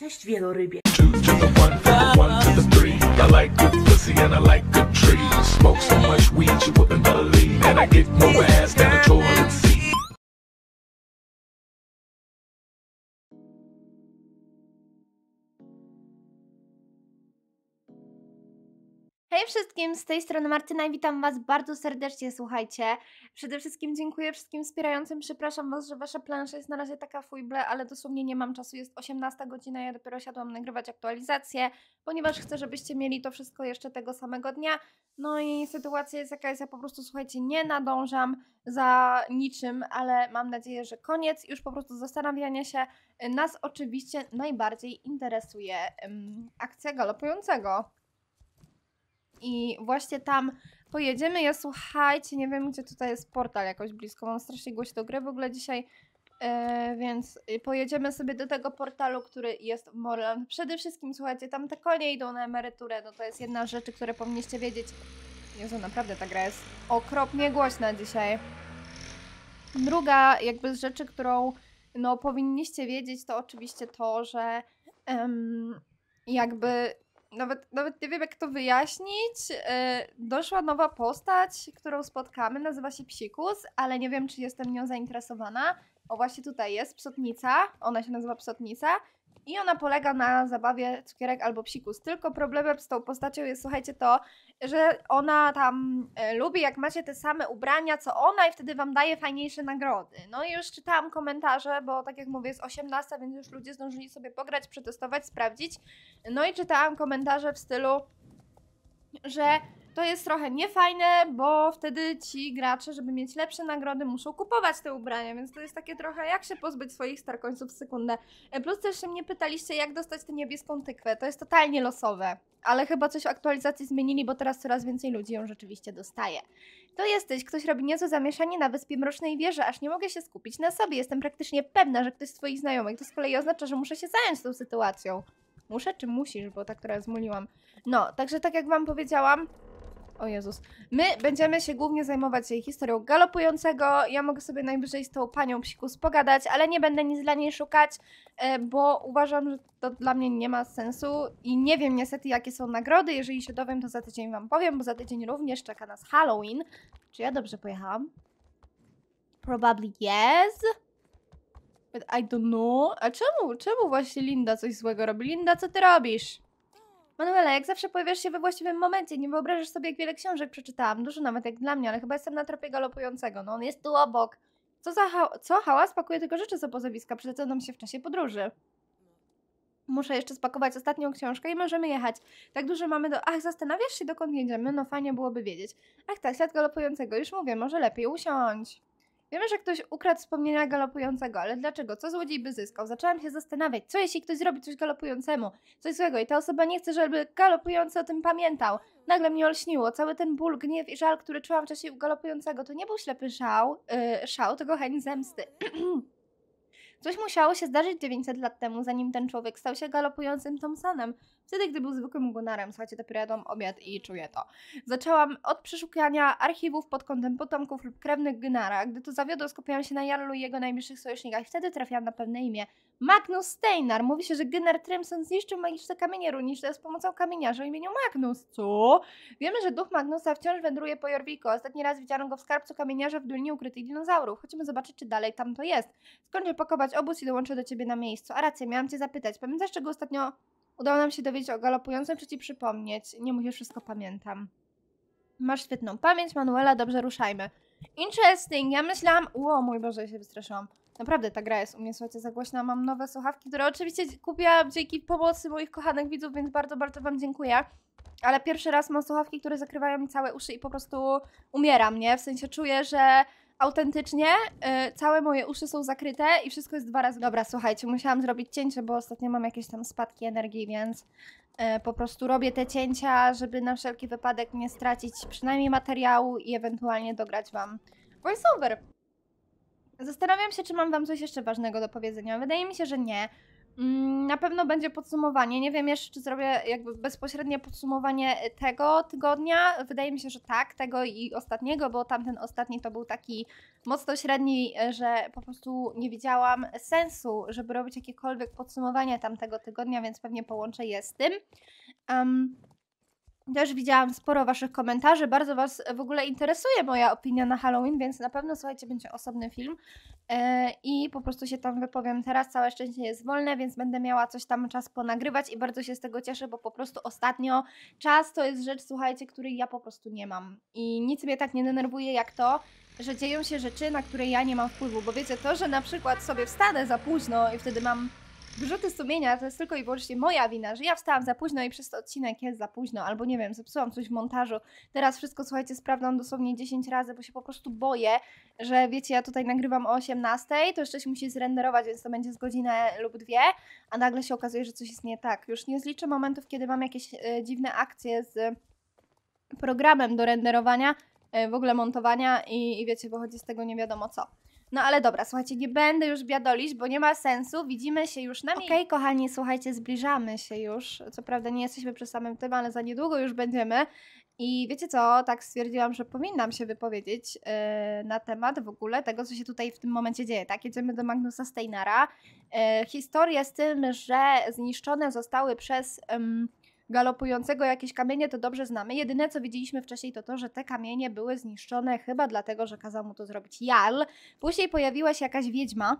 Cześć wielorybie. Two to the one to the three. I like good pussy and I like good trees. Smoke so much weed you wouldn't believe. And I get more ass than a toilet seat. Hej wszystkim, z tej strony Martyna i witam Was bardzo serdecznie, słuchajcie. Przede wszystkim dziękuję wszystkim wspierającym, przepraszam Was, że Wasza plansza jest na razie taka fujble, ale dosłownie nie mam czasu, jest 18 godzina, ja dopiero siadłam nagrywać aktualizację, ponieważ chcę, żebyście mieli to wszystko jeszcze tego samego dnia. No i sytuacja jest jaka jest, ja po prostu, słuchajcie, nie nadążam za niczym, ale mam nadzieję, że koniec już po prostu zastanawiania się. Nas oczywiście najbardziej interesuje akcja galopującego. I właśnie tam pojedziemy. Ja słuchajcie, nie wiem gdzie tutaj jest portal jakoś blisko, mam strasznie głośno grę w ogóle dzisiaj, więc pojedziemy sobie do tego portalu, który jest w Moorland. Przede wszystkim słuchajcie, tam te konie idą na emeryturę, no to jest jedna z rzeczy, które powinniście wiedzieć. Jezu, naprawdę ta gra jest okropnie głośna dzisiaj. Druga jakby z rzeczy, którą no powinniście wiedzieć, to oczywiście to, że jakby Nawet nie wiem jak to wyjaśnić, doszła nowa postać, którą spotkamy, nazywa się Psikus, ale nie wiem czy jestem nią zainteresowana. O właśnie tutaj jest Psotnica, ona się nazywa Psotnica i ona polega na zabawie Cukierek albo Psikus, tylko problemem z tą postacią jest, słuchajcie, to, że ona tam lubi jak macie te same ubrania co ona i wtedy wam daje fajniejsze nagrody. No i już czytałam komentarze, bo tak jak mówię jest 18, więc już ludzie zdążyli sobie pograć, przetestować, sprawdzić. No i czytałam komentarze w stylu, że to jest trochę niefajne, bo wtedy ci gracze, żeby mieć lepsze nagrody, muszą kupować te ubrania, więc to jest takie trochę jak się pozbyć swoich starkońców w sekundę. Plus też się mnie pytaliście, jak dostać tę niebieską tykwę, to jest totalnie losowe, ale chyba coś w aktualizacji zmienili, bo teraz coraz więcej ludzi ją rzeczywiście dostaje. To jesteś, ktoś robi niezłe zamieszanie na wyspie Mrocznej Wieży, aż nie mogę się skupić na sobie, jestem praktycznie pewna, że ktoś z twoich znajomych, to z kolei oznacza, że muszę się zająć tą sytuacją. Muszę czy musisz, bo tak teraz zmuliłam. No, także tak jak wam powiedziałam, o Jezus, my będziemy się głównie zajmować jej historią galopującego. Ja mogę sobie najwyżej z tą panią Psikus pogadać, ale nie będę nic dla niej szukać, bo uważam, że to dla mnie nie ma sensu i nie wiem niestety jakie są nagrody. Jeżeli się dowiem, to za tydzień wam powiem, bo za tydzień również czeka nas Halloween. Czy ja dobrze pojechałam? Probably yes. But I don't know. A czemu właśnie Linda coś złego robi? Linda, co ty robisz? Manuela, jak zawsze pojawiasz się we właściwym momencie, nie wyobrażasz sobie jak wiele książek przeczytałam, dużo nawet jak dla mnie, ale chyba jestem na tropie galopującego, no on jest tu obok. Co hałas? Pakuję tylko rzeczy z obozowiska, przylecą nam się w czasie podróży. Muszę jeszcze spakować ostatnią książkę i możemy jechać. Tak dużo mamy do... Ach, zastanawiasz się dokąd jedziemy? No fajnie byłoby wiedzieć. Ach tak, ślad galopującego, już mówię, może lepiej usiądź. Wiemy, że ktoś ukradł wspomnienia galopującego, ale dlaczego? Co złodziej by zyskał? Zaczęłam się zastanawiać, co jeśli ktoś zrobi coś galopującemu? Coś złego i ta osoba nie chce, żeby galopujący o tym pamiętał. Nagle mnie olśniło, cały ten ból, gniew i żal, który czułam w czasie galopującego, to nie był ślepy szał, tylko chęć zemsty. Coś musiało się zdarzyć 900 lat temu, zanim ten człowiek stał się galopującym Thompsonem. Wtedy, gdy był zwykłym gunarem, słuchajcie, dopiero jadłam obiad i czuję to. Zaczęłam od przeszukania archiwów pod kątem potomków lub krewnych Gunara. Gdy to zawiodło, skupiałam się na Jarlu i jego najbliższych sojusznikach i wtedy trafiłam na pewne imię. Magnus Steinar. Mówi się, że Gunnar Trimson zniszczył magiczne kamienie runiczne z pomocą kamieniarza o imieniu Magnus. Co? Wiemy, że duch Magnusa wciąż wędruje po Jorviku. Ostatni raz widziano go w skarbcu kamieniarza w Dolinie Ukrytych Dinozaurów. Chodźmy zobaczyć, czy dalej tam to jest. Skończę pakować obóz i dołączę do ciebie na miejscu. A racja, miałam cię zapytać. Pamiętasz, czego ostatnio udało nam się dowiedzieć o galopującym, czy ci przypomnieć? Nie musisz, wszystko pamiętam. Masz świetną pamięć, Manuela, dobrze, ruszajmy. Interesting, ja myślałam... Ło, mój Boże, ja się wystraszyłam. Naprawdę ta gra jest u mnie, słuchajcie, za głośna. Mam nowe słuchawki, które oczywiście kupiłam dzięki pomocy moich kochanych widzów, więc bardzo, bardzo wam dziękuję. Ale pierwszy raz mam słuchawki, które zakrywają mi całe uszy i po prostu umieram, nie? W sensie czuję, że autentycznie całe moje uszy są zakryte i wszystko jest 2 razy... Dobra, słuchajcie, musiałam zrobić cięcie, bo ostatnio mam jakieś tam spadki energii, więc po prostu robię te cięcia, żeby na wszelki wypadek nie stracić przynajmniej materiału i ewentualnie dograć wam voiceover. Zastanawiam się, czy mam wam coś jeszcze ważnego do powiedzenia. Wydaje mi się, że nie. Na pewno będzie podsumowanie. Nie wiem jeszcze, czy zrobię jakby bezpośrednie podsumowanie tego tygodnia. Wydaje mi się, że tak, tego i ostatniego, bo tamten ostatni to był taki mocno średni, że po prostu nie widziałam sensu, żeby robić jakiekolwiek podsumowanie tamtego tygodnia, więc pewnie połączę je z tym. Też widziałam sporo waszych komentarzy, bardzo was w ogóle interesuje moja opinia na Halloween, więc na pewno, słuchajcie, będzie osobny film i po prostu się tam wypowiem teraz. Całe szczęście jest wolne, więc będę miała coś tam czas ponagrywać i bardzo się z tego cieszę, bo po prostu ostatnio czas to jest rzecz, słuchajcie, której ja po prostu nie mam i nic mnie tak nie denerwuje jak to, że dzieją się rzeczy, na które ja nie mam wpływu, bo wiecie, to, że na przykład sobie wstanę za późno i wtedy mam wyrzuty sumienia, to jest tylko i wyłącznie moja wina, że ja wstałam za późno i przez ten odcinek jest za późno, albo nie wiem, zepsułam coś w montażu. Teraz wszystko, słuchajcie, sprawdzam dosłownie 10 razy, bo się po prostu boję, że wiecie, ja tutaj nagrywam o 18, to jeszcze się musi zrenderować, więc to będzie z godzinę lub dwie, a nagle się okazuje, że coś jest nie tak. Już nie zliczę momentów, kiedy mam jakieś dziwne akcje z programem do renderowania, w ogóle montowania i wiecie, wychodzi z tego nie wiadomo co. No ale dobra, słuchajcie, nie będę już biadolić, bo nie ma sensu, widzimy się już na miejscu. Okej, kochani, słuchajcie, zbliżamy się już, co prawda nie jesteśmy przy samym tym, ale za niedługo już będziemy i wiecie co, tak stwierdziłam, że powinnam się wypowiedzieć na temat w ogóle tego, co się tutaj w tym momencie dzieje, tak? Jedziemy do Magnusa Steinera. Historia z tym, że zniszczone zostały przez galopującego jakieś kamienie, to dobrze znamy. Jedyne, co widzieliśmy wcześniej, to to, że te kamienie były zniszczone chyba dlatego, że kazał mu to zrobić Jarl. Później pojawiła się jakaś wiedźma.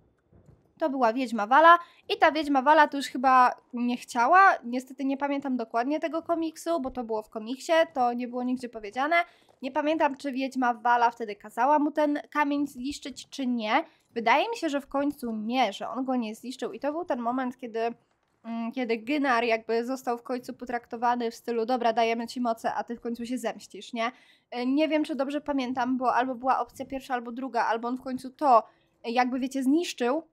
To była wiedźma Vala i ta wiedźma Vala to już chyba nie chciała. Niestety nie pamiętam dokładnie tego komiksu, bo to było w komiksie, to nie było nigdzie powiedziane. Nie pamiętam, czy wiedźma Vala wtedy kazała mu ten kamień zniszczyć, czy nie. Wydaje mi się, że w końcu nie, że on go nie zniszczył i to był ten moment, kiedy Gynar jakby został w końcu potraktowany w stylu dobra, dajemy ci moce, a ty w końcu się zemścisz, nie? Nie wiem, czy dobrze pamiętam, bo albo była opcja pierwsza, albo druga, albo on w końcu to jakby, wiecie, zniszczył.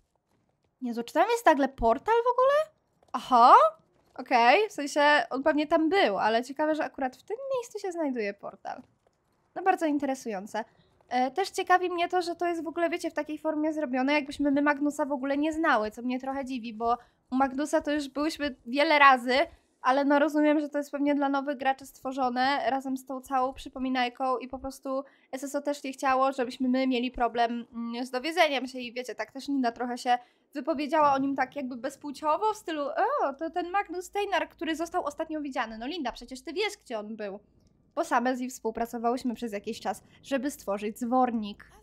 Jezu, czy tam jest nagle portal w ogóle? Aha, okej, w sensie on pewnie tam był, ale ciekawe, że akurat w tym miejscu się znajduje portal. No bardzo interesujące. Też ciekawi mnie to, że to jest w ogóle, wiecie, w takiej formie zrobione, jakbyśmy my Magnusa w ogóle nie znały, co mnie trochę dziwi, bo u Magnusa to już byłyśmy wiele razy, ale no rozumiem, że to jest pewnie dla nowych graczy stworzone razem z tą całą przypominajką i po prostu SSO też nie chciało, żebyśmy my mieli problem z dowiedzeniem się i wiecie, tak też Nina trochę się wypowiedziała o nim tak jakby bezpłciowo w stylu to ten Magnus Steiner, który został ostatnio widziany. No Linda, przecież ty wiesz, gdzie on był. Bo same z nim współpracowałyśmy przez jakiś czas, żeby stworzyć zwornik.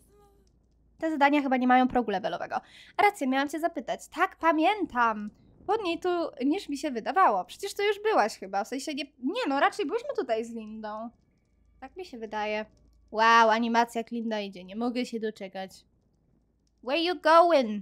Te zadania chyba nie mają progu levelowego. Racja, miałam cię zapytać. Tak, pamiętam. Podniej tu niż mi się wydawało. Przecież to już byłaś chyba. W sensie nie no, raczej byliśmy tutaj z Lindą. Tak mi się wydaje. Wow, animacja jak Linda idzie. Nie mogę się doczekać. Where you going?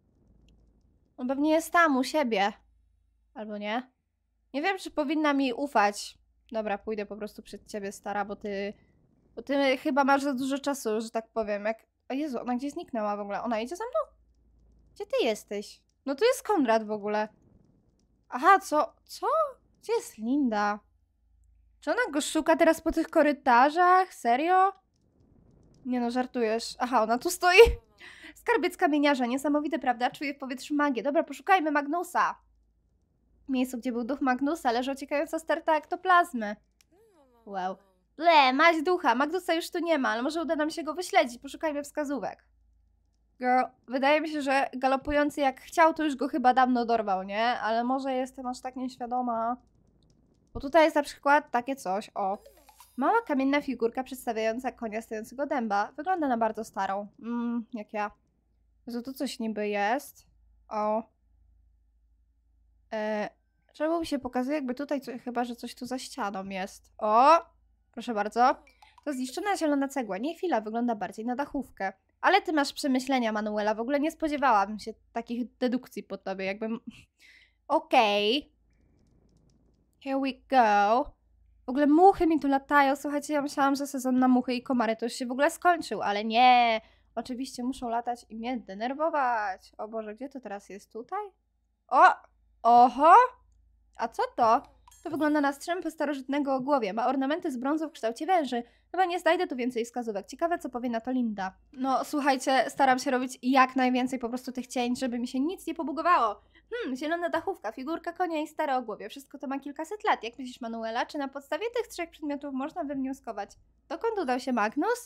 On pewnie jest tam, u siebie. Albo nie? Nie wiem, czy powinna mi ufać. Dobra, pójdę po prostu przed ciebie, stara, bo ty chyba masz za dużo czasu, że tak powiem. O Jezu, ona gdzieś zniknęła w ogóle. Ona idzie za mną? Gdzie ty jesteś? No tu jest Konrad w ogóle. Aha, co? Co? Gdzie jest Linda? Czy ona go szuka teraz po tych korytarzach? Serio? Nie no, żartujesz. Aha, ona tu stoi. Skarbiec kamieniarza, niesamowite, prawda? Czuję w powietrzu magię. Dobra, poszukajmy Magnusa. Miejscu, gdzie był duch Magnusa, leży ociekająca sterta ektoplazmy. Wow. Maź ducha. Magnusa już tu nie ma, ale może uda nam się go wyśledzić. Poszukajmy wskazówek. Girl, wydaje mi się, że galopujący jak chciał, to już go chyba dawno dorwał, nie? Ale może jestem aż tak nieświadoma. Bo tutaj jest na przykład takie coś, o. Mała kamienna figurka przedstawiająca konia stojącego dęba. Wygląda na bardzo starą. Jak ja. Że tu coś niby jest. O. Czemu się pokazuje, jakby tutaj chyba, że coś tu za ścianą jest. O! Proszę bardzo. To zniszczona zielona cegła. Nie chwila, wygląda bardziej na dachówkę. Ale ty masz przemyślenia, Manuela. W ogóle nie spodziewałabym się takich dedukcji po tobie, jakbym... Okej. Here we go. W ogóle muchy mi tu latają. Słuchajcie, ja myślałam, że sezon na muchy i komary to już się w ogóle skończył, ale nie. Oczywiście muszą latać i mnie denerwować. O Boże, gdzie to teraz jest? Tutaj? O! Oho! A co to? To wygląda na strzępy starożytnego ogłowie. Ma ornamenty z brązu w kształcie węży. Chyba nie znajdę tu więcej wskazówek. Ciekawe, co powie na to Linda. No, słuchajcie, staram się robić jak najwięcej po prostu tych cięć, żeby mi się nic nie pobugowało. Zielona dachówka, figurka konia i stare ogłowie. Wszystko to ma kilkaset lat. Jak myślisz, Manuela, czy na podstawie tych 3 przedmiotów można wywnioskować? Dokąd udał się Magnus?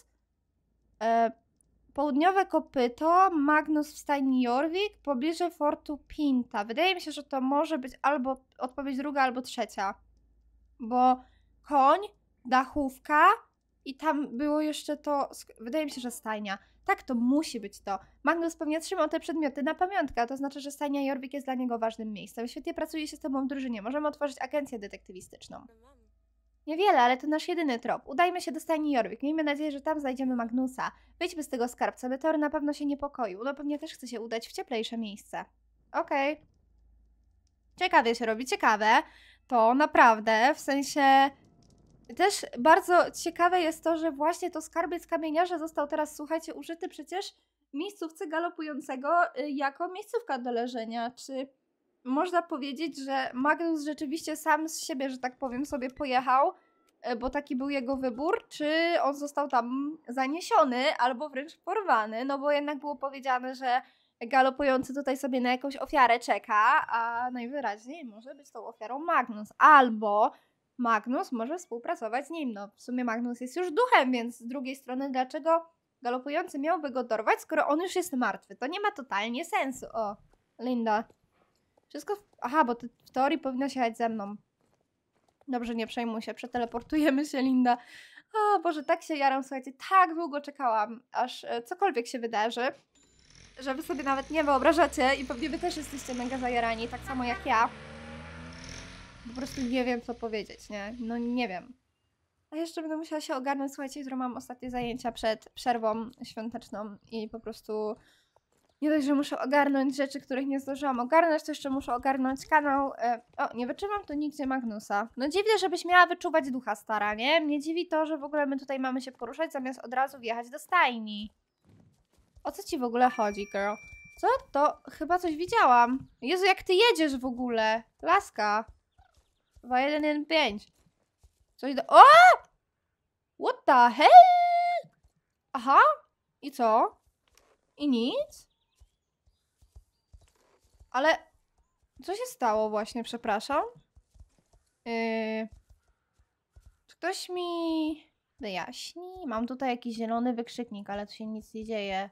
Południowe kopyto, Magnus w stajni Jorvik, pobliże fortu Pinta. Wydaje mi się, że to może być albo odpowiedź druga, albo trzecia. Bo koń, dachówka i tam było jeszcze to... Wydaje mi się, że stajnia. Tak, to musi być to. Magnus pewnie trzymał te przedmioty na pamiątkę, a to znaczy, że stajnia Jorvik jest dla niego ważnym miejscem. Świetnie pracuje się z tobą w drużynie. Możemy otworzyć agencję detektywistyczną. Niewiele, ale to nasz jedyny trop. Udajmy się do stajni Jorvik. Miejmy nadzieję, że tam znajdziemy Magnusa. Wyjdźmy z tego skarbca. Meteor na pewno się niepokoił. No pewnie też chce się udać w cieplejsze miejsce. Okej. Ciekawie się robi, ciekawe. To naprawdę, w sensie... Też bardzo ciekawe jest to, że właśnie to skarbiec kamieniarza został teraz, słuchajcie, użyty przecież w miejscówce galopującego jako miejscówka do leżenia. Czy można powiedzieć, że Magnus rzeczywiście sam z siebie, że tak powiem, sobie pojechał, bo taki był jego wybór, czy on został tam zaniesiony albo wręcz porwany, no bo jednak było powiedziane, że galopujący tutaj sobie na jakąś ofiarę czeka, a najwyraźniej może być tą ofiarą Magnus, albo Magnus może współpracować z nim. No w sumie Magnus jest już duchem, więc z drugiej strony dlaczego galopujący miałby go dorwać, skoro on już jest martwy? To nie ma totalnie sensu. O, Linda. Wszystko... Aha, bo ty w teorii powinnaś jechać ze mną. Dobrze, nie przejmuj się, przeteleportujemy się, Linda. O Boże, tak się jaram, słuchajcie, tak długo czekałam, aż cokolwiek się wydarzy, że wy sobie nawet nie wyobrażacie i pewnie wy też jesteście mega zajarani, tak samo jak ja. Po prostu nie wiem, co powiedzieć, nie? No nie wiem. A jeszcze będę musiała się ogarnąć, słuchajcie, jutro mam ostatnie zajęcia przed przerwą świąteczną i po prostu nie dość, że muszę ogarnąć rzeczy, których nie zdążyłam ogarnąć, to jeszcze muszę ogarnąć kanał. O, nie wyczuwam tu nigdzie Magnusa. No dziwne, żebyś miała wyczuwać ducha, stara, nie? Mnie dziwi to, że w ogóle my tutaj mamy się poruszać, zamiast od razu wjechać do stajni. O co ci w ogóle chodzi, girl? Co? To chyba coś widziałam. Jezu, jak ty jedziesz w ogóle? Laska. 2-1-1-5. Coś do... O! What the hell? Aha. I co? I nic? Ale... Co się stało właśnie, przepraszam? Czy ktoś mi wyjaśni? Mam tutaj jakiś zielony wykrzyknik, ale tu się nic nie dzieje.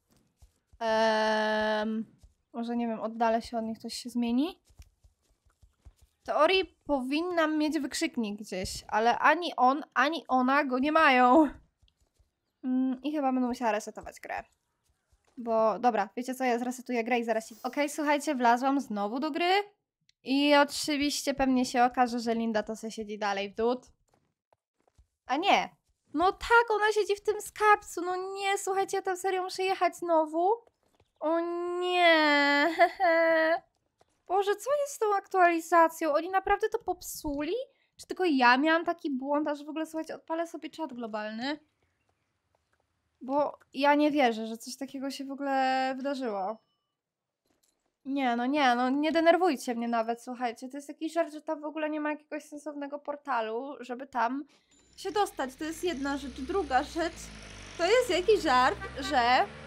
Może nie wiem, oddalę się od nich, coś się zmieni? W teorii powinnam mieć wykrzyknik gdzieś, ale ani on, ani ona go nie mają. I chyba będę musiała resetować grę. Bo dobra, wiecie co, ja zresetuję grę i zaraz się... Okej, słuchajcie, wlazłam znowu do gry. I oczywiście pewnie się okaże, że Linda to se siedzi dalej w dół. A nie. No tak, ona siedzi w tym skarbcu. No nie, słuchajcie, ja tam serio muszę jechać znowu. O nie. Boże, co jest z tą aktualizacją? Oni naprawdę to popsuli? Czy tylko ja miałam taki błąd, aż w ogóle, słuchajcie, odpalę sobie czat globalny? Bo ja nie wierzę, że coś takiego się w ogóle wydarzyło. Nie, nie denerwujcie mnie nawet, słuchajcie. To jest jakiś żart, że tam w ogóle nie ma jakiegoś sensownego portalu, żeby tam się dostać. To jest jedna rzecz. Druga rzecz, to jest jakiś żart, że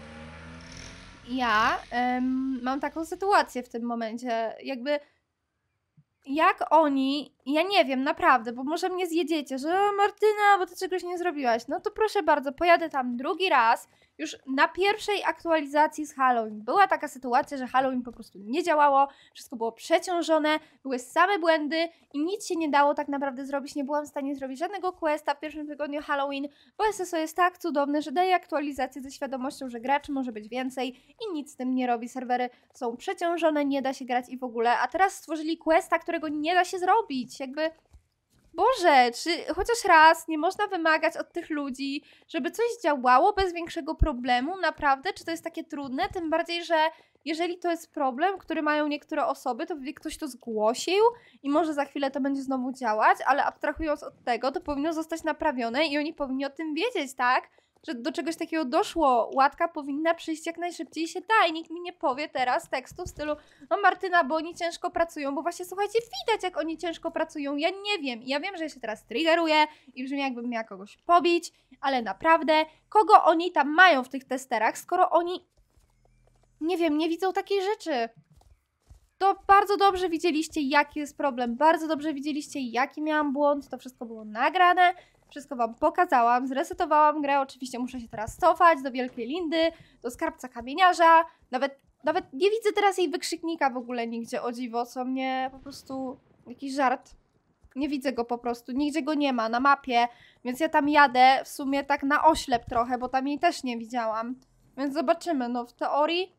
ja mam taką sytuację w tym momencie. Jakby jak oni, ja nie wiem, naprawdę, bo może mnie zjedziecie, że Martyna, bo ty czegoś nie zrobiłaś. No to proszę bardzo, pojadę tam drugi raz. Już na pierwszej aktualizacji z Halloween była taka sytuacja, że Halloween po prostu nie działało, wszystko było przeciążone, były same błędy i nic się nie dało tak naprawdę zrobić. Nie byłam w stanie zrobić żadnego questa w pierwszym tygodniu Halloween, bo SSO jest tak cudowne, że daje aktualizację ze świadomością, że graczy może być więcej i nic z tym nie robi. Serwery są przeciążone, nie da się grać i w ogóle, a teraz stworzyli questa, którego nie da się zrobić, jakby... Boże, czy chociaż raz nie można wymagać od tych ludzi, żeby coś działało bez większego problemu? Naprawdę? Czy to jest takie trudne? Tym bardziej, że jeżeli to jest problem, który mają niektóre osoby, to ktoś to zgłosił i może za chwilę to będzie znowu działać, ale abstrahując od tego, to powinno zostać naprawione i oni powinni o tym wiedzieć, tak? że do czegoś takiego doszło. Łatka powinna przyjść jak najszybciej się da i nikt mi nie powie teraz tekstu w stylu no Martyna, bo oni ciężko pracują, bo właśnie słuchajcie, widać jak oni ciężko pracują, ja nie wiem. Ja wiem, że ja się teraz triggeruję i brzmi jakbym miała kogoś pobić, ale naprawdę, kogo oni tam mają w tych testerach, skoro oni, nie wiem, nie widzą takiej rzeczy. To bardzo dobrze widzieliście, jaki jest problem, bardzo dobrze widzieliście, jaki miałam błąd, to wszystko było nagrane, wszystko wam pokazałam, zresetowałam grę, oczywiście muszę się teraz cofać do Wielkiej Lindy, do Skarbca Kamieniarza, nawet nie widzę teraz jej wykrzyknika w ogóle nigdzie, o dziwo, co mnie po prostu, jakiś żart, nie widzę go po prostu, nigdzie go nie ma na mapie, więc ja tam jadę w sumie tak na oślep trochę, bo tam jej też nie widziałam, więc zobaczymy, no w teorii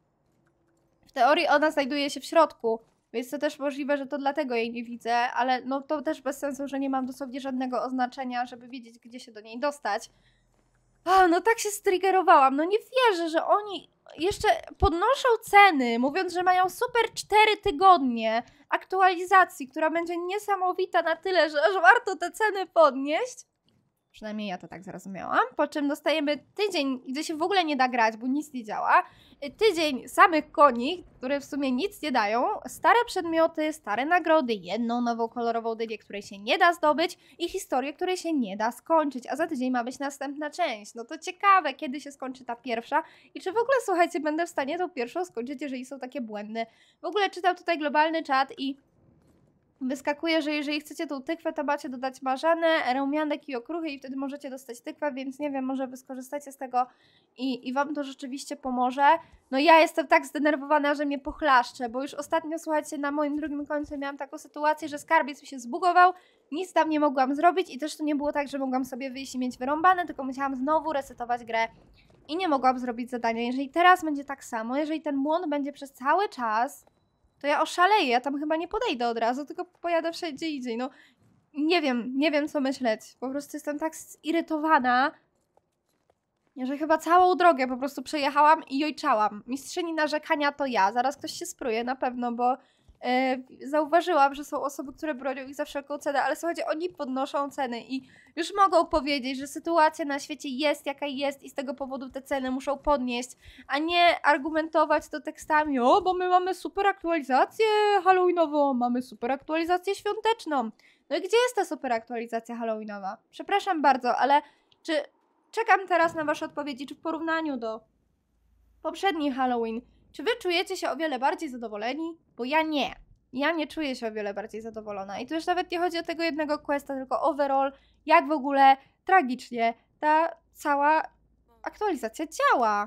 ona znajduje się w środku, więc to też możliwe, że to dlatego jej nie widzę, ale no to też bez sensu, że nie mam dosłownie żadnego oznaczenia, żeby wiedzieć, gdzie się do niej dostać. No tak się striggerowałam, no nie wierzę, że oni jeszcze podnoszą ceny, mówiąc, że mają super 4 tygodnie aktualizacji, która będzie niesamowita na tyle, że aż warto te ceny podnieść. Przynajmniej ja to tak zrozumiałam. Po czym dostajemy tydzień, gdzie się w ogóle nie da grać, bo nic nie działa. Tydzień samych koni, które w sumie nic nie dają. Stare przedmioty, stare nagrody, jedną nową kolorową dynię, której się nie da zdobyć i historię, której się nie da skończyć. A za tydzień ma być następna część. No to ciekawe, kiedy się skończy ta pierwsza i czy w ogóle, słuchajcie, będę w stanie tą pierwszą skończyć, jeżeli są takie błędy. W ogóle czytam tutaj globalny czat i wyskakuje, że jeżeli chcecie tą tykwę, to macie dodać marzanę, rumianek i okruchy i wtedy możecie dostać tykwę, więc nie wiem, może wy skorzystacie z tego i wam to rzeczywiście pomoże. No ja jestem tak zdenerwowana, że mnie pochlaszcze, bo już ostatnio, słuchajcie, na moim drugim końcu miałam taką sytuację, że skarbiec mi się zbugował, nic tam nie mogłam zrobić i też to nie było tak, że mogłam sobie wyjść i mieć wyrąbane, tylko musiałam znowu resetować grę i nie mogłam zrobić zadania. Jeżeli teraz będzie tak samo, jeżeli ten błąd będzie przez cały czas, to ja oszaleję, ja tam chyba nie podejdę od razu, tylko pojadę wszędzie indziej, no nie wiem co myśleć, po prostu jestem tak zirytowana, że chyba całą drogę po prostu przejechałam i jojczałam. Mistrzyni narzekania to ja, zaraz ktoś się spruje na pewno, bo zauważyłam, że są osoby, które bronią ich za wszelką cenę, ale słuchajcie, oni podnoszą ceny i już mogą powiedzieć, że sytuacja na świecie jest jaka jest i z tego powodu te ceny muszą podnieść, a nie argumentować to tekstami, o, bo my mamy super aktualizację halloweenową, mamy super aktualizację świąteczną. No i gdzie jest ta super aktualizacja halloweenowa? Przepraszam bardzo, ale czy czekam teraz na wasze odpowiedzi, czy w porównaniu do poprzednich Halloween, czy wy czujecie się o wiele bardziej zadowoleni? Bo ja nie. Ja nie czuję się o wiele bardziej zadowolona. I tu już nawet nie chodzi o tego jednego questa, tylko overall, jak w ogóle tragicznie ta cała aktualizacja działa.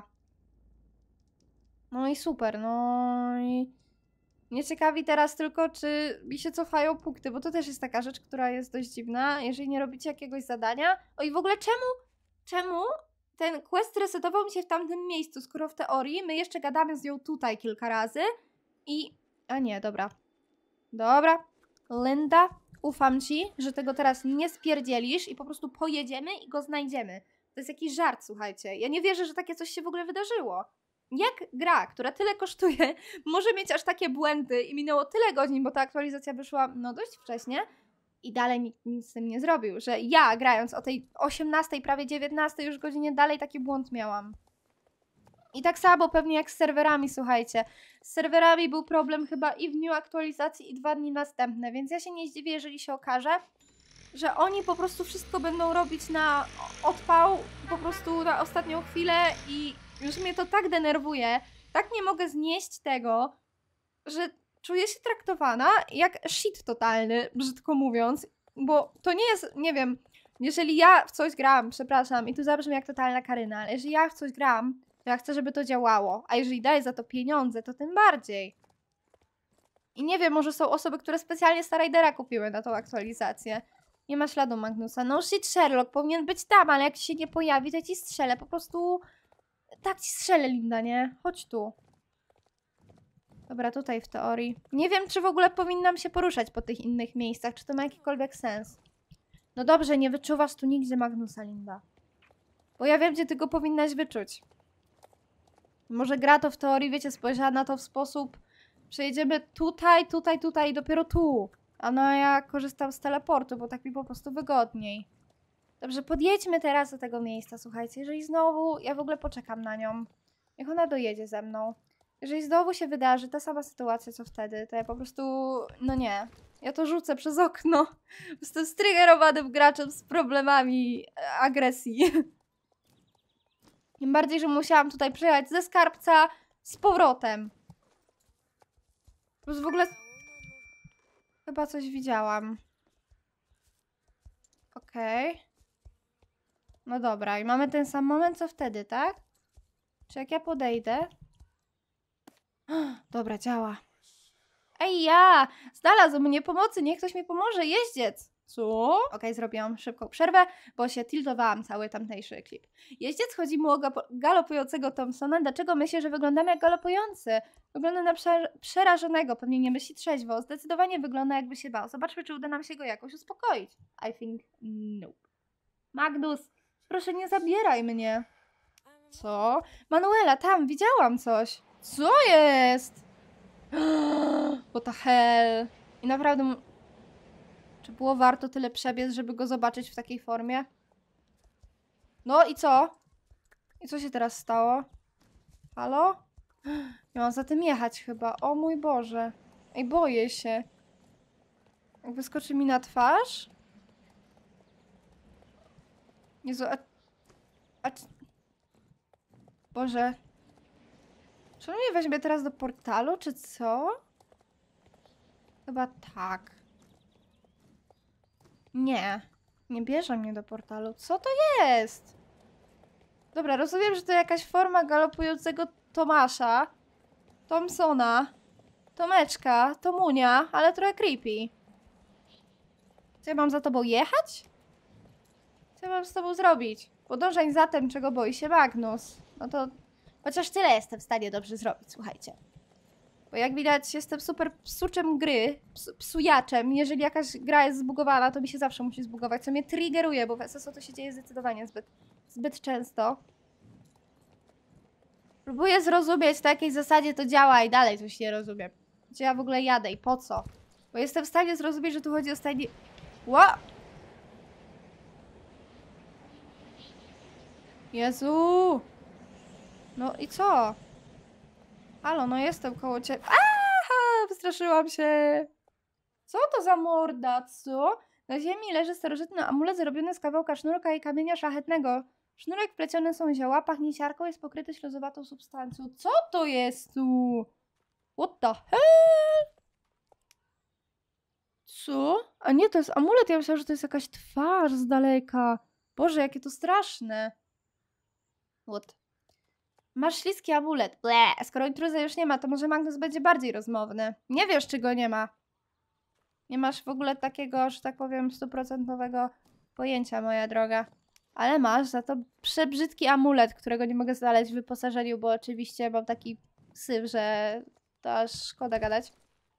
No i super, no i mnie ciekawi teraz tylko, czy mi się cofają punkty, bo to też jest taka rzecz, która jest dość dziwna, jeżeli nie robicie jakiegoś zadania. O i w ogóle czemu ten quest resetował mi się w tamtym miejscu, skoro w teorii my jeszcze gadamy z nią tutaj kilka razy i... A nie, dobra. Dobra, Linda, ufam ci, że tego teraz nie spierdzielisz i po prostu pojedziemy i go znajdziemy. To jest jakiś żart, słuchajcie. Ja nie wierzę, że takie coś się w ogóle wydarzyło. Jak gra, która tyle kosztuje, może mieć aż takie błędy i minęło tyle godzin, bo ta aktualizacja wyszła no dość wcześnie i dalej nikt nic z tym nie zrobił, że ja grając o tej 18, prawie 19 już godzinie dalej taki błąd miałam. I tak samo pewnie jak z serwerami, słuchajcie. Z serwerami był problem chyba i w dniu aktualizacji i 2 dni następne, więc ja się nie zdziwię, jeżeli się okaże, że oni po prostu wszystko będą robić na odpał, po prostu na ostatnią chwilę i już mnie to tak denerwuje, tak nie mogę znieść tego, że czuję się traktowana jak shit totalny, brzydko mówiąc, bo to nie jest, nie wiem, jeżeli ja w coś gram, przepraszam, i tu zabrzmi jak totalna Karyna, ale jeżeli ja w coś gram, to ja chcę, żeby to działało, a jeżeli daję za to pieniądze, to tym bardziej. I nie wiem, może są osoby, które specjalnie Star Raidera kupiły na tą aktualizację. Nie ma śladu Magnusa. No shit, Sherlock powinien być tam, ale jak się nie pojawi, to ci strzelę, po prostu... Tak ci strzelę, Linda, nie? Chodź tu. Dobra, tutaj w teorii. Nie wiem, czy w ogóle powinnam się poruszać po tych innych miejscach, czy to ma jakikolwiek sens. No dobrze, nie wyczuwasz tu nigdzie Magnusa, Linda. Bo ja wiem, gdzie ty go powinnaś wyczuć. Może gra to w teorii, wiecie, spojrzała na to w sposób... Przejedziemy tutaj, tutaj, tutaj i dopiero tu. A no ja korzystam z teleportu, bo tak mi po prostu wygodniej. Dobrze, podjedźmy teraz do tego miejsca, słuchajcie. Jeżeli znowu, ja w ogóle poczekam na nią. Niech ona dojedzie ze mną. Jeżeli znowu się wydarzy ta sama sytuacja, co wtedy, to ja po prostu, no nie. Ja to rzucę przez okno. Jestem striggerowanym graczem z problemami agresji. Tym bardziej, że musiałam tutaj przyjechać ze skarbca z powrotem. Plus w ogóle... Chyba coś widziałam. Okej. No dobra, i mamy ten sam moment, co wtedy, tak? Czy jak ja podejdę... Dobra, działa. Ej, ja! Znalazł mnie pomocy, niech ktoś mi pomoże, jeździec! Co? Okej, zrobiłam szybką przerwę, bo się tiltowałam cały tamtejszy klip. Jeździec, chodzi mu o galopującego Thompsona. Dlaczego myślę, że wyglądam jak galopujący? Wygląda na przerażonego, pewnie nie myśli trzeźwo. Zdecydowanie wygląda, jakby się bał. Zobaczmy, czy uda nam się go jakoś uspokoić. I think nope. Magnus, proszę nie zabieraj mnie. Co? Manuela, tam, widziałam coś. Co jest? What the hell? I naprawdę... Czy było warto tyle przebiec, żeby go zobaczyć w takiej formie? No i co? I co się teraz stało? Halo? Ja mam za tym jechać chyba. O mój Boże. Ej, boję się. Jak wyskoczy mi na twarz? Jezu, Boże. Czy on mnie weźmie teraz do portalu, czy co? Chyba tak. Nie. Nie bierze mnie do portalu. Co to jest? Dobra, rozumiem, że to jakaś forma galopującego Tomasza. Thompsona. Tomeczka. Tomunia. Ale trochę creepy. Co ja mam za tobą jechać? Co ja mam z tobą zrobić? Podążaj za tym, czego boi się Magnus. No to... Chociaż tyle jestem w stanie dobrze zrobić, słuchajcie. Bo jak widać, jestem super psuczem gry, psujaczem. Jeżeli jakaś gra jest zbugowana, to mi się zawsze musi zbugować, co mnie triggeruje, bo w SSO to się dzieje zdecydowanie zbyt często. Próbuję zrozumieć, na jakiej zasadzie to działa i dalej coś nie rozumiem. Gdzie ja w ogóle jadę i po co? Bo jestem w stanie zrozumieć, że tu chodzi o stajnie... Ła! Jezu! No i co? Halo, no jestem koło ciebie. Aha! Wystraszyłam się! Co to za morda, co? Na ziemi leży starożytny amulet zrobiony z kawałka sznurka i kamienia szlachetnego. Sznurek wpleciony są zioła, pachnie siarką, jest pokryty śluzowatą substancją. Co to jest tu? What the hell? Co? A nie, to jest amulet. Ja myślałam, że to jest jakaś twarz z daleka. Boże, jakie to straszne. What? Masz śliski amulet. Ble. Skoro intruza już nie ma, to może Magnus będzie bardziej rozmowny. Nie wiesz, czy go nie ma. Nie masz w ogóle takiego, że tak powiem, 100% pojęcia, moja droga. Ale masz za to przebrzydki amulet, którego nie mogę znaleźć w wyposażeniu, bo oczywiście mam taki syf, że to aż szkoda gadać.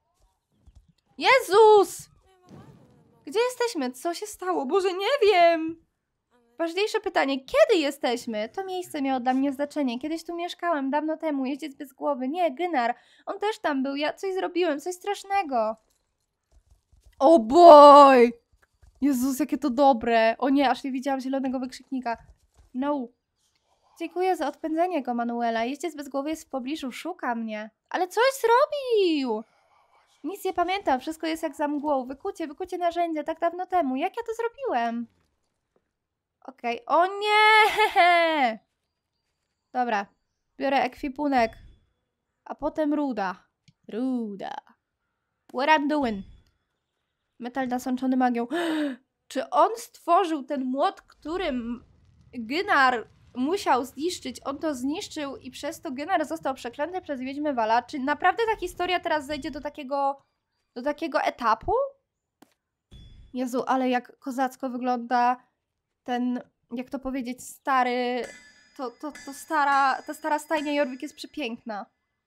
Jezus! Gdzie jesteśmy? Co się stało? Boże, nie wiem! Ważniejsze pytanie, kiedy jesteśmy? To miejsce miało dla mnie znaczenie. Kiedyś tu mieszkałem, dawno temu, jeździec bez głowy. Nie, Gunnar. On też tam był. Ja coś zrobiłem, coś strasznego. O boj! Jezus, jakie to dobre. O nie, aż nie widziałam zielonego wykrzyknika. No. Dziękuję za odpędzenie go, Manuela. Jeździec bez głowy jest w pobliżu, szuka mnie. Ale coś zrobił! Nic nie pamiętam, wszystko jest jak za mgłą. Wykucie narzędzia, tak dawno temu. Jak ja to zrobiłem? Okej. O nie! Dobra. Biorę ekwipunek. A potem ruda. Ruda. What I'm doing? Metal nasączony magią. Czy on stworzył ten młot, którym Gunnar musiał zniszczyć? On to zniszczył i przez to Gunnar został przeklęty przez wiedźmę Vala? Czy naprawdę ta historia teraz zejdzie do takiego etapu? Jezu, ale jak kozacko wygląda ten, jak to powiedzieć, stary... Ta stara stajnia Jorvik jest przepiękna.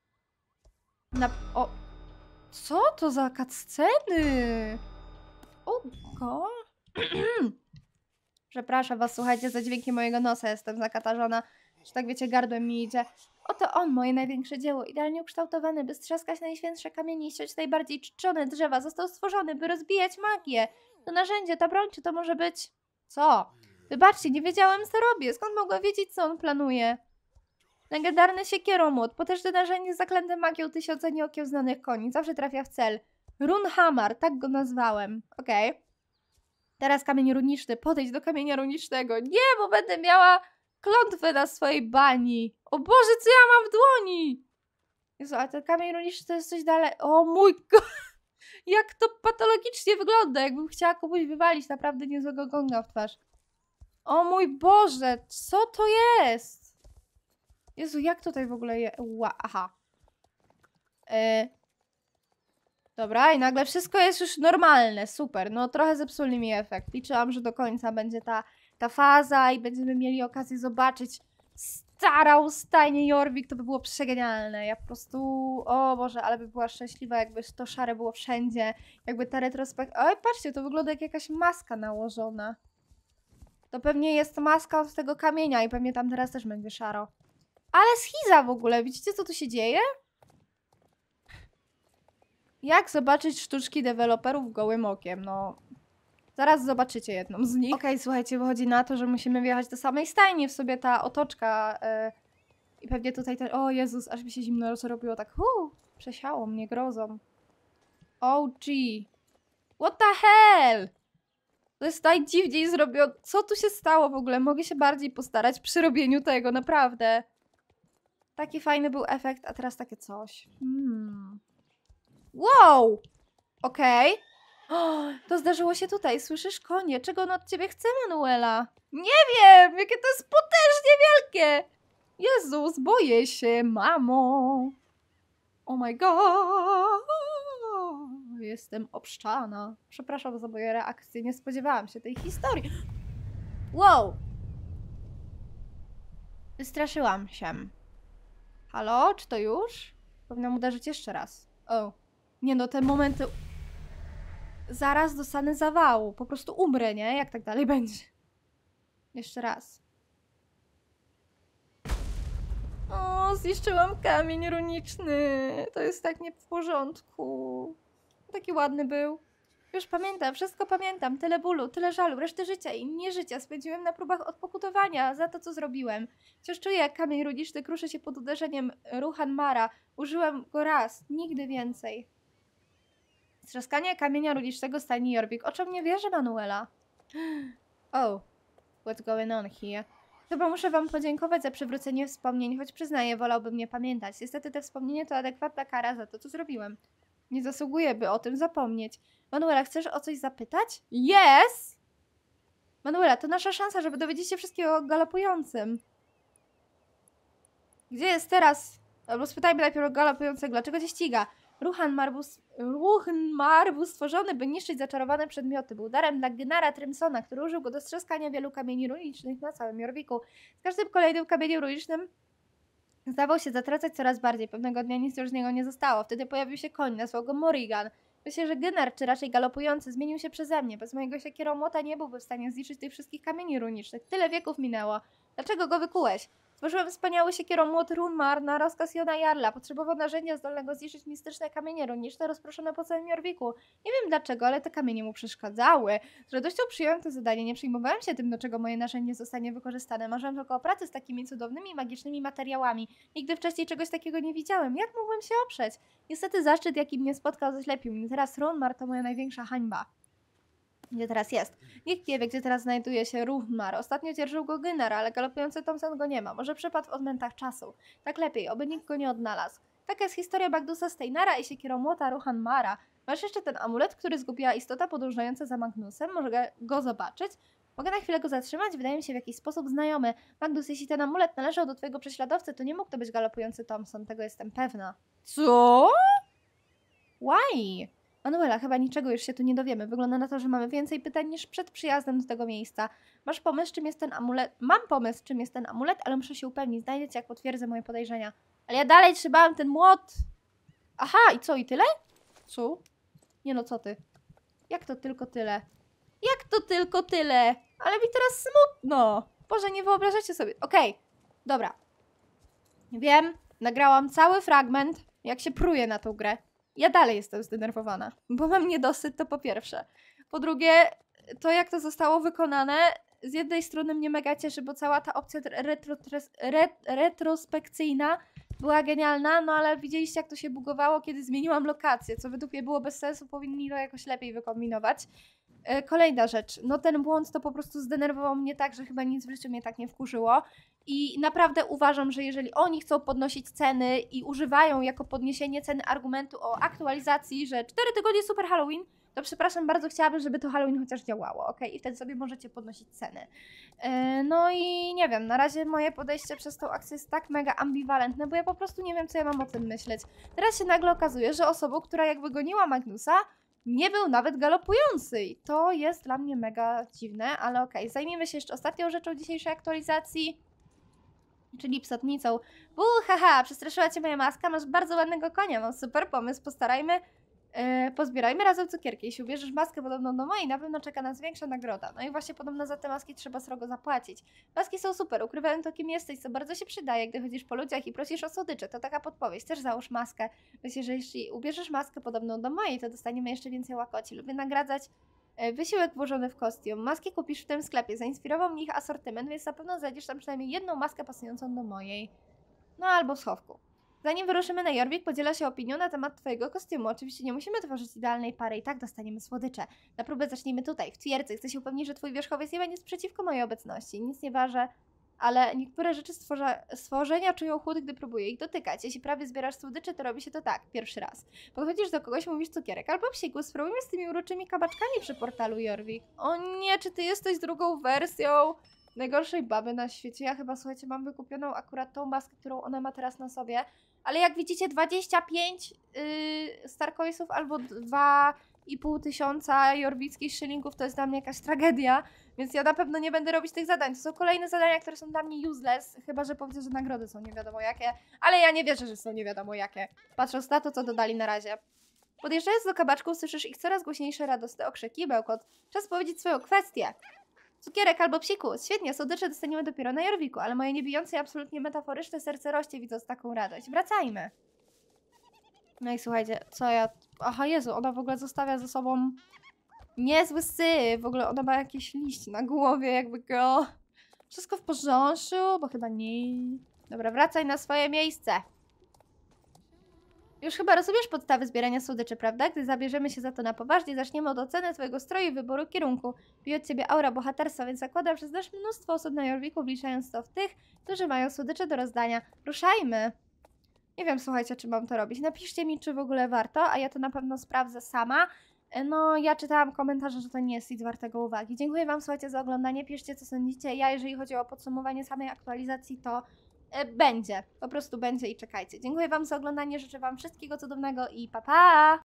O... Co to za cutsceny? Oko? Przepraszam was, słuchajcie, za dźwięki mojego nosa. Jestem zakatarzona, że tak wiecie, gardłem mi idzie. Oto on, moje największe dzieło, idealnie ukształtowany, by strzaskać najświętsze kamienie i ściąć najbardziej czczone drzewa. Został stworzony, by rozbijać magię. To narzędzie, ta broń, czy to może być... Co? Wybaczcie, nie wiedziałem, co robię. Skąd mogłem wiedzieć, co on planuje? Legendarny siekieromłot. Potężne narzędzie zaklęte magią tysiąca nieokiełznanych koni. Zawsze trafia w cel. Runhammer, tak go nazwałem. Okej. Teraz kamień runiczny. Podejdź do kamienia runicznego. Nie, bo będę miała klątwę na swojej bani. O Boże, co ja mam w dłoni? Jezu, a ten kamień runiczny to jest coś dalej. O mój Gott! Jak to patologicznie wygląda, jakbym chciała komuś wywalić naprawdę niezłego gonga w twarz. O mój Boże, co to jest? Jezu, jak tutaj w ogóle jest? Aha. Dobra, i nagle wszystko jest już normalne, super. No trochę zepsuli mi efekt. Liczyłam, że do końca będzie ta faza i będziemy mieli okazję zobaczyć starą stajnię Jorvik. To by było przegenialne. Ja po prostu... O Boże, ale by była szczęśliwa, jakby to szare było wszędzie. Jakby ta retrospekcja... Oj, patrzcie, to wygląda jak jakaś maska nałożona. To pewnie jest maska od tego kamienia i pewnie tam teraz też będzie szaro. Ale schiza w ogóle, widzicie, co tu się dzieje? Jak zobaczyć sztuczki deweloperów gołym okiem? No, zaraz zobaczycie jedną z nich. Okej, słuchajcie, wychodzi na to, że musimy wjechać do samej stajni. W sobie ta otoczka i pewnie tutaj ten... O Jezus, aż mi się zimno zrobiło tak. Przesiało mnie grozą. OG. What the hell? To jest najdziwniej zrobione. Co tu się stało w ogóle? Mogę się bardziej postarać przy robieniu tego, naprawdę. Taki fajny był efekt, a teraz takie coś. Wow! Okej. To zdarzyło się tutaj. Słyszysz, konie? Czego on od ciebie chce, Manuela? Nie wiem! Jakie to jest potężnie wielkie! Jezus, boję się, mamo! Oh my god! Jestem obszczana. Przepraszam za moje reakcje. Nie spodziewałam się tej historii. Wow! Wystraszyłam się. Halo? Czy to już? Powinnam uderzyć jeszcze raz. O. Nie no, te momenty... Zaraz dostanę zawału. Po prostu umrę, nie? Jak tak dalej będzie. Jeszcze raz. O, zniszczyłam kamień runiczny. To jest tak nie w porządku. Taki ładny był. Już pamiętam, wszystko pamiętam. Tyle bólu, tyle żalu, reszty życia i nie życia spędziłem na próbach odpokutowania za to, co zrobiłem. Wciąż czuję, jak kamień runiczny kruszy się pod uderzeniem Ruhanmara. Użyłem go raz, nigdy więcej. Strzaskanie kamienia runicznego stajni Jorvik. O czym nie wierzy Manuela? Oh, what's going on here? Chyba muszę wam podziękować za przywrócenie wspomnień, choć przyznaję, wolałbym nie pamiętać. Niestety te wspomnienie to adekwatna kara za to, co zrobiłem. Nie zasługuję, by o tym zapomnieć. Manuela, chcesz o coś zapytać? Yes! Manuela, to nasza szansa, żeby dowiedzieć się wszystkiego o galopującym. Gdzie jest teraz? Albo spytajmy najpierw o galopującego, dlaczego cię ściga? Ruhanmar był stworzony, by niszczyć zaczarowane przedmioty. Był darem dla Gnara Trimsona, który użył go do strzaskania wielu kamieni runicznych na całym Jorviku. Z każdym kolejnym kamieniem runicznym zdawał się zatracać coraz bardziej. Pewnego dnia nic już z niego nie zostało. Wtedy pojawił się koń, nazwał go Morrigan. Myślę, że Gnar, czy raczej galopujący, zmienił się przeze mnie. Bez mojego siekieromłota nie byłby w stanie zniszczyć tych wszystkich kamieni runicznych. Tyle wieków minęło. Dlaczego go wykułeś? Stworzyłem wspaniały siekieromłot Runmar na rozkaz Jona Jarla. Potrzebował narzędzia zdolnego zniszczyć mistyczne kamienie runiczne rozproszone po całym Jorviku. Nie wiem dlaczego, ale te kamienie mu przeszkadzały. Z radością przyjąłem to zadanie. Nie przejmowałem się tym, do czego moje narzędzie zostanie wykorzystane. Marzyłem tylko o pracy z takimi cudownymi, magicznymi materiałami. Nigdy wcześniej czegoś takiego nie widziałem. Jak mógłbym się oprzeć? Niestety zaszczyt, jaki mnie spotkał, zaślepił mnie. Teraz Runmar to moja największa hańba. Gdzie teraz jest? Nikt nie wie, gdzie teraz znajduje się Ruhanmar. Ostatnio dzierżył go Gnar, ale galopujący Thompson go nie ma. Może przepadł w odmętach czasu. Tak lepiej, oby nikt go nie odnalazł. Taka jest historia Magnusa Steinara i siekieromłota Ruhanmara. Masz jeszcze ten amulet, który zgubiła istota podążająca za Magnusem? Mogę go zobaczyć? Mogę na chwilę go zatrzymać? Wydaje mi się w jakiś sposób znajomy. Magnus, jeśli ten amulet należał do twojego prześladowcy, to nie mógł to być galopujący Thompson. Tego jestem pewna. Co? Why? Manuela, chyba niczego już się tu nie dowiemy. Wygląda na to, że mamy więcej pytań niż przed przyjazdem do tego miejsca. Masz pomysł, czym jest ten amulet? Mam pomysł, czym jest ten amulet, ale muszę się upewnić. Znajdę cię, jak potwierdzę moje podejrzenia. Ale ja dalej trzymałam ten młot. Aha, i co, i tyle? Co? Nie no, co ty? Jak to tylko tyle? Jak to tylko tyle? Ale mi teraz smutno. Boże, nie wyobrażacie sobie. Okej, dobra. Wiem, nagrałam cały fragment, jak się pruje na tą grę. Ja dalej jestem zdenerwowana, bo mam niedosyt, to po pierwsze. Po drugie, to jak to zostało wykonane, z jednej strony mnie mega cieszy, bo cała ta opcja retrospekcyjna była genialna, no ale widzieliście, jak to się bugowało, kiedy zmieniłam lokację, co według mnie było bez sensu, powinni to jakoś lepiej wykombinować. Kolejna rzecz, no ten błąd to po prostu zdenerwował mnie tak, że chyba nic w życiu mnie tak nie wkurzyło i naprawdę uważam, że jeżeli oni chcą podnosić ceny i używają jako podniesienie ceny argumentu o aktualizacji, że 4 tygodnie super Halloween, to przepraszam bardzo, chciałabym, żeby to Halloween chociaż działało, ok? I wtedy sobie możecie podnosić ceny. No i nie wiem, na razie moje podejście przez tą akcję jest tak mega ambiwalentne, bo ja po prostu nie wiem, co ja mam o tym myśleć. Teraz się nagle okazuje, że osobą, która jakby goniła Magnusa, nie był nawet galopujący i to jest dla mnie mega dziwne, ale okej. Zajmijmy się jeszcze ostatnią rzeczą dzisiejszej aktualizacji, czyli psotnicą. Haha, przestraszyła cię moja maska, masz bardzo ładnego konia, mam super pomysł, pozbierajmy razem cukierki. Jeśli ubierzesz maskę podobną do mojej, na pewno czeka nas większa nagroda. No i właśnie podobno za te maski trzeba srogo zapłacić. Maski są super, ukrywają to, kim jesteś, co bardzo się przydaje, gdy chodzisz po ludziach i prosisz o słodycze. To taka podpowiedź, też załóż maskę. Myślę, że jeśli ubierzesz maskę podobną do mojej, to dostaniemy jeszcze więcej łakoci. Lubię nagradzać wysiłek włożony w kostium. Maski kupisz w tym sklepie, zainspirował mnie ich asortyment, więc na pewno znajdziesz tam przynajmniej jedną maskę pasującą do mojej. No albo w schowku. Zanim wyruszymy na Jorvik, podziela się opinią na temat twojego kostiumu. Oczywiście nie musimy tworzyć idealnej pary i tak dostaniemy słodycze. Na próbę zacznijmy tutaj, w twierdzy. Chcę się upewnić, że twój wierzchowiec nie będzie sprzeciwko mojej obecności. Nic nie ważę, ale niektóre rzeczy stworzenia czują chłód, gdy próbuję ich dotykać. Jeśli prawie zbierasz słodycze, to robi się to tak, pierwszy raz. Podchodzisz do kogoś, mówisz cukierek albo psikus, spróbujmy z tymi uroczymi kabaczkami przy portalu Jorvik. O nie, czy ty jesteś drugą wersją najgorszej baby na świecie? Ja chyba, słuchajcie, mam wykupioną akurat tą maskę, którą ona ma teraz na sobie. Ale jak widzicie, 25 Starcoinsów albo 2,5 tysiąca jorwickich szylingów to jest dla mnie jakaś tragedia, więc ja na pewno nie będę robić tych zadań. To są kolejne zadania, które są dla mnie useless, chyba że powiedzę, że nagrody są nie wiadomo jakie, ale ja nie wierzę, że są nie wiadomo jakie, patrząc na to, co dodali na razie. Podjeżdżając do kabaczków, słyszysz ich coraz głośniejsze, radosne okrzyki i bełkot. Czas powiedzieć swoją kwestię. Cukierek albo psikus. Świetnie, słodycze dostaniemy dopiero na Jorviku, ale moje niebijące i absolutnie metaforyczne serce rośnie, widząc taką radość. Wracajmy. No i słuchajcie, co ja... Aha, Jezu, ona w ogóle zostawia ze sobą niezły syf. W ogóle ona ma jakieś liście na głowie, jakby go... Wszystko w porządku, bo chyba nie... Dobra, wracaj na swoje miejsce. Już chyba rozumiesz podstawy zbierania słodyczy, prawda? Gdy zabierzemy się za to na poważnie, zaczniemy od oceny twojego stroju i wyboru kierunku. Bije od ciebie aura bohaterstwa, więc zakładam, że znasz mnóstwo osób na Jorviku, wliczając to w tych, którzy mają słodycze do rozdania. Ruszajmy! Nie wiem, słuchajcie, czy mam to robić. Napiszcie mi, czy w ogóle warto, a ja to na pewno sprawdzę sama. No, ja czytałam komentarze, że to nie jest nic wartego uwagi. Dziękuję wam, słuchajcie, za oglądanie. Piszcie, co sądzicie. Ja, jeżeli chodzi o podsumowanie samej aktualizacji, to... Będzie, po prostu będzie i czekajcie. Dziękuję wam za oglądanie, życzę wam wszystkiego cudownego i pa pa!